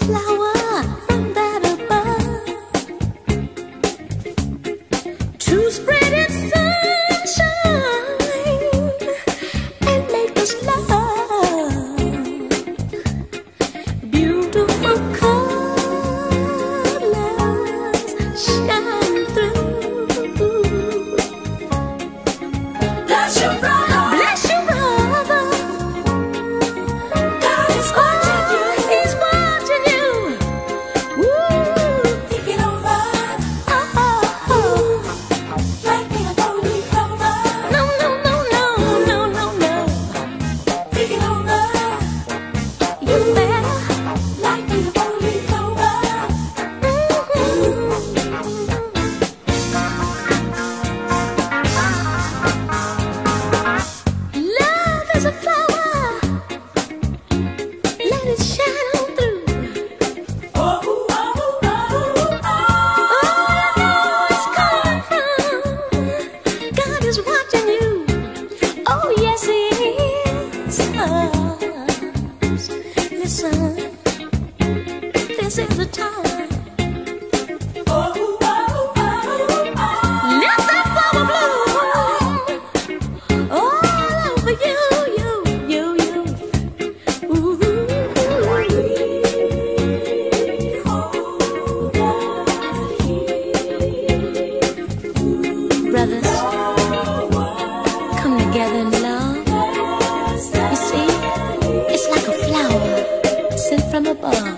flower from that above to spread its sunshine and make us love. Beautiful colors shine through. Bless your brother. Bless your brother. God is watching you. He's watching you. Woo. Think it over. Like being a four-leaf clover. No, no, no, no, no, no, no. Think it over. You better. Like being a four-leaf clover. Love is a flower. Let it shine on through. All I know is coming from God is watching you. Oh yes He is. Listen, this is the time. Let that flower bloom all over you, you, you, you. Ooh. Brothers, come together in love. You see, it's like a flower sent from above.